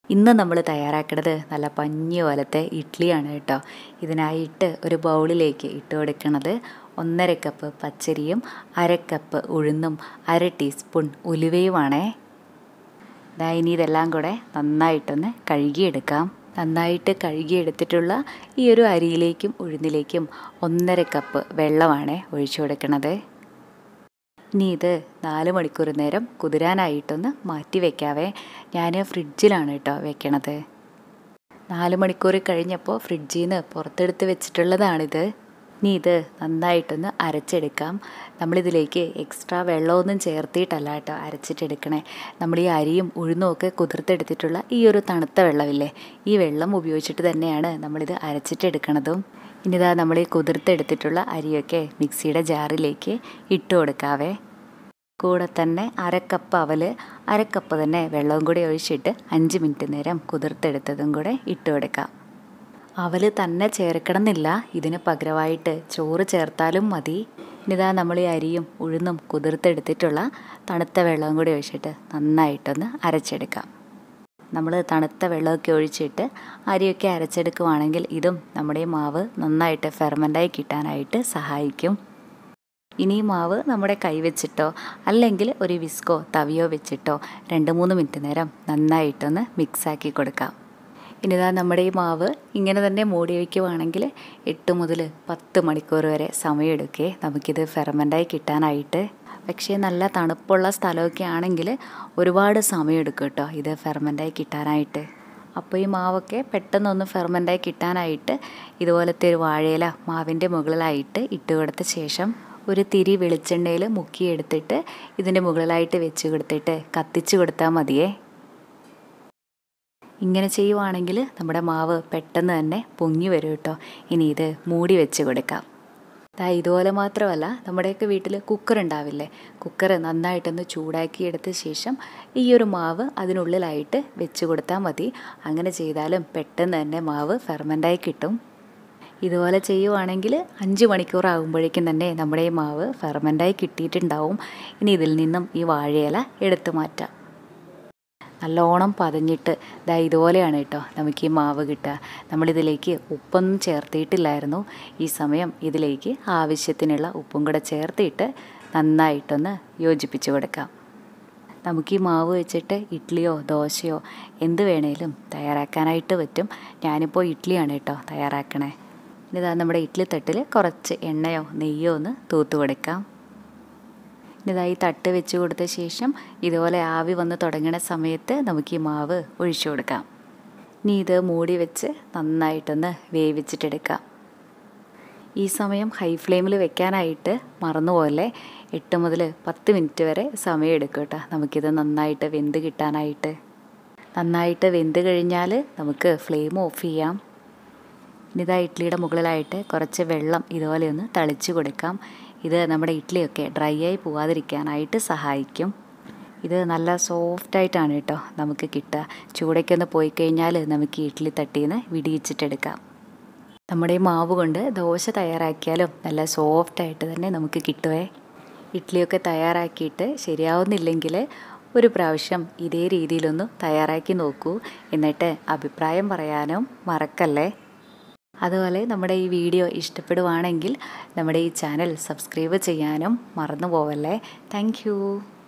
ഇന്ന് നമ്മൾ തയ്യാറാക്കുന്നത് നല്ല പഞ്ഞി പോലത്തെ ഇഡ്ഡലിയാണ് കേട്ടോ. ഇതിനായിട്ട് ഒരു ബൗളിലേക്ക് ഇട്ട് കൊടുക്കുന്നത് 1.5 കപ്പ് പച്ചരിയും 1/2 കപ്പ് ഉഴുന്നും 1/2 ടീസ്പൂൺ ഉലുവയുമാണേ. ഇനി ഇതെല്ലാം കൂടെ നന്നായിട്ടൊന്ന് കഴുകിയെടുക്കാം. നന്നായിട്ട് കഴുകിയെടുത്തിട്ടുള്ള ഈ ഒരു അരിയിലേക്കും ഉഴുന്നിലേക്കും 1.5 കപ്പ് വെള്ളമാണ് ഒഴിച്ചു കൊടുക്കുന്നത്. ഇനി ഇത് 4 മണിക്കൂർ നേരം കുതിരാനായിട്ടൊന്ന് മാറ്റി വയ്ക്കാവേ. ഞാൻ ഫ്രിഡ്ജിലാണ് കേട്ടോ വെക്കണത്. 4 മണിക്കൂർ കഴിഞ്ഞപ്പോൾ ഫ്രിഡ്ജിൽ നിന്ന് പുറത്തെടുത്ത് വെച്ചിട്ടുള്ളതാണിത്. ഇനി ഇത് നന്നായിട്ടൊന്ന് അരച്ചെടുക്കാം. നമ്മളിതിലേക്ക് എക്സ്ട്രാ വെള്ളമൊന്നും ചേർത്തിയിട്ടല്ല കേട്ടോ അരച്ചിട്ടെടുക്കണേ. നമ്മൾ ഈ അരിയും ഉഴുന്നും ഒക്കെ കുതിർത്തെടുത്തിട്ടുള്ള ഈ ഒരു തണുത്ത വെള്ളമില്ലേ, ഈ വെള്ളം ഉപയോഗിച്ചിട്ട് തന്നെയാണ് നമ്മളിത് അരച്ചിട്ടെടുക്കണതും. ഇനി ഇതാ നമ്മൾ ഈ കുതിർത്തെടുത്തിട്ടുള്ള അരിയൊക്കെ മിക്സിയുടെ ജാറിലേക്ക് ഇട്ട് കൊടുക്കാവേ. കൂടെ തന്നെ 1/2 കപ്പ് അവൽ, 1/2 കപ്പ് തന്നെ വെള്ളവും കൂടി ഒഴിച്ചിട്ട് 5 മിനിറ്റ് നേരം കുതിർത്തെടുത്തതും കൂടെ ഇട്ട് കൊടുക്കാം. അവൽ തന്നെ ചേർക്കണമെന്നില്ല, ഇതിന് പകരമായിട്ട് ചോറ് ചേർത്താലും മതി. ഇനിതാ നമ്മൾ ഈ അരിയും ഉഴുന്നും കുതിർത്തെടുത്തിട്ടുള്ള തണുത്ത വെള്ളവും കൂടി ഒഴിച്ചിട്ട് നന്നായിട്ടൊന്ന് അരച്ചെടുക്കാം. നമ്മൾ തണുത്ത വെള്ളമൊക്കെ ഒഴിച്ചിട്ട് അരിയൊക്കെ അരച്ചെടുക്കുവാണെങ്കിൽ ഇതും നമ്മുടെ മാവ് നന്നായിട്ട് ഫെർമെൻ്റായി കിട്ടാനായിട്ട് സഹായിക്കും. ഇനി ഈ മാവ് നമ്മുടെ കൈ വെച്ചിട്ടോ അല്ലെങ്കിൽ ഒരു വിസ്കോ തവിയോ വെച്ചിട്ടോ 2-3 മിനിറ്റ് നേരം നന്നായിട്ടൊന്ന് മിക്സാക്കി കൊടുക്കാം. ഇനിതാ നമ്മുടെ ഈ മാവ് ഇങ്ങനെ തന്നെ മൂടി വയ്ക്കുവാണെങ്കിൽ 8 മുതൽ 10 മണിക്കൂർ വരെ സമയമെടുക്കേ നമുക്കിത് ഫെർമെൻ്റായി കിട്ടാനായിട്ട്. പക്ഷേ നല്ല തണുപ്പുള്ള സ്ഥലമൊക്കെ ആണെങ്കിൽ ഒരുപാട് സമയമെടുക്കും കേട്ടോ ഇത് ഫെർമെൻ്റായി കിട്ടാനായിട്ട്. അപ്പോൾ ഈ മാവൊക്കെ പെട്ടെന്നൊന്ന് ഫെർമെൻ്റായി കിട്ടാനായിട്ട് ഇതുപോലത്തെ ഒരു വാഴയില മാവിൻ്റെ മുകളിലായിട്ട് ഇട്ട് കൊടുത്ത ശേഷം ഒരു തിരി വെളിച്ചെണ്ണയിൽ മുക്കിയെടുത്തിട്ട് ഇതിൻ്റെ മുകളിലായിട്ട് വെച്ച് കൊടുത്തിട്ട് കത്തിച്ച് കൊടുത്താൽ മതിയേ. ഇങ്ങനെ ചെയ്യുവാണെങ്കിൽ നമ്മുടെ മാവ് പെട്ടെന്ന് തന്നെ പൊങ്ങി വരും കേട്ടോ. ഇനി ഇത് മൂടി വെച്ച് കൊടുക്കാം. ഇതുപോലെ മാത്രമല്ല, നമ്മുടെയൊക്കെ വീട്ടിൽ കുക്കർ ഉണ്ടാവില്ലേ, കുക്കർ നന്നായിട്ടൊന്ന് ചൂടാക്കിയെടുത്ത ശേഷം ഈ ഒരു മാവ് അതിനുള്ളിലായിട്ട് വെച്ച് കൊടുത്താൽ മതി. അങ്ങനെ ചെയ്താലും പെട്ടെന്ന് തന്നെ മാവ് ഫെർമെൻ്റായി കിട്ടും. ഇതുപോലെ ചെയ്യുവാണെങ്കിൽ 5 മണിക്കൂർ ആകുമ്പോഴേക്കും തന്നെ നമ്മുടെ ഈ മാവ് ഫെർമെൻ്റായി കിട്ടിയിട്ടുണ്ടാവും. ഇനി ഇതിൽ നിന്നും ഈ വാഴയില എടുത്തു മാറ്റാം. നല്ലോണം പതഞ്ഞിട്ട് ഇതുപോലെയാണ് കേട്ടോ നമുക്ക് ഈ മാവ് കിട്ടുക. നമ്മളിതിലേക്ക് ഉപ്പൊന്നും ചേർത്തിയിട്ടില്ലായിരുന്നു. ഈ സമയം ഇതിലേക്ക് ആവശ്യത്തിനുള്ള ഉപ്പും കൂടെ ചേർത്തിട്ട് നന്നായിട്ടൊന്ന് യോജിപ്പിച്ച് കൊടുക്കാം. നമുക്ക് ഈ മാവ് വെച്ചിട്ട് ഇഡ്ഡലിയോ ദോശയോ എന്ത് വേണേലും തയ്യാറാക്കാനായിട്ട് പറ്റും. ഞാനിപ്പോൾ ഇഡ്ഡലിയാണ് കേട്ടോ തയ്യാറാക്കണേ. ഇതാ നമ്മുടെ ഇഡ്ഡലി തട്ടിൽ കുറച്ച് എണ്ണയോ നെയ്യോ ഒന്ന് തൂത്ത് കൊടുക്കാം. ഇതായി തട്ട് വെച്ച് കൊടുത്ത ശേഷം ഇതുപോലെ ആവി വന്ന് തുടങ്ങുന്ന സമയത്ത് നമുക്ക് ഈ മാവ് ഒഴിച്ചു കൊടുക്കാം. ഇനി ഇത് മൂടി വെച്ച് നന്നായിട്ടൊന്ന് വേവിച്ചിട്ടെടുക്കാം. ഈ സമയം ഹൈ ഫ്ലെയിമിൽ വെക്കാനായിട്ട് മറന്നുപോലെ 8 മുതൽ 10 മിനിറ്റ് വരെ സമയം എടുക്കും കേട്ടോ നമുക്കിത് നന്നായിട്ട് വെന്ത് കിട്ടാനായിട്ട്. നന്നായിട്ട് വെന്ത് കഴിഞ്ഞാൽ നമുക്ക് ഫ്ലെയിം ഓഫ് ചെയ്യാം. ഇനിതാ ഇഡ്ഡലിയുടെ മുകളിലായിട്ട് കുറച്ച് വെള്ളം ഇതുപോലെ ഒന്ന് തളിച്ച് കൊടുക്കാം. ഇത് നമ്മുടെ ഇഡ്ഡലിയൊക്കെ ഡ്രൈ ആയി പോവാതിരിക്കാനായിട്ട് സഹായിക്കും. ഇത് നല്ല സോഫ്റ്റായിട്ടാണ് കേട്ടോ നമുക്ക് കിട്ടുക. ചൂടൊക്കെ പോയി കഴിഞ്ഞാൽ നമുക്ക് ഇഡ്ഡലി തട്ടിയിൽ നിന്ന് വിടിയിച്ചിട്ടെടുക്കാം. നമ്മുടെ ഈ മാവ് കൊണ്ട് ദോശ തയ്യാറാക്കിയാലും നല്ല സോഫ്റ്റായിട്ട് തന്നെ നമുക്ക് കിട്ടുവേ. ഇഡ്ഡലിയൊക്കെ തയ്യാറാക്കിയിട്ട് ശരിയാവുന്നില്ലെങ്കിൽ ഒരു പ്രാവശ്യം ഇതേ രീതിയിലൊന്ന് തയ്യാറാക്കി നോക്കൂ. എന്നിട്ട് അഭിപ്രായം പറയാനും മറക്കല്ലേ. അതുപോലെ നമ്മുടെ ഈ വീഡിയോ ഇഷ്ടപ്പെടുവാണെങ്കിൽ നമ്മുടെ ഈ ചാനൽ സബ്സ്ക്രൈബ് ചെയ്യാനും മറന്നു പോവല്ലേ. താങ്ക്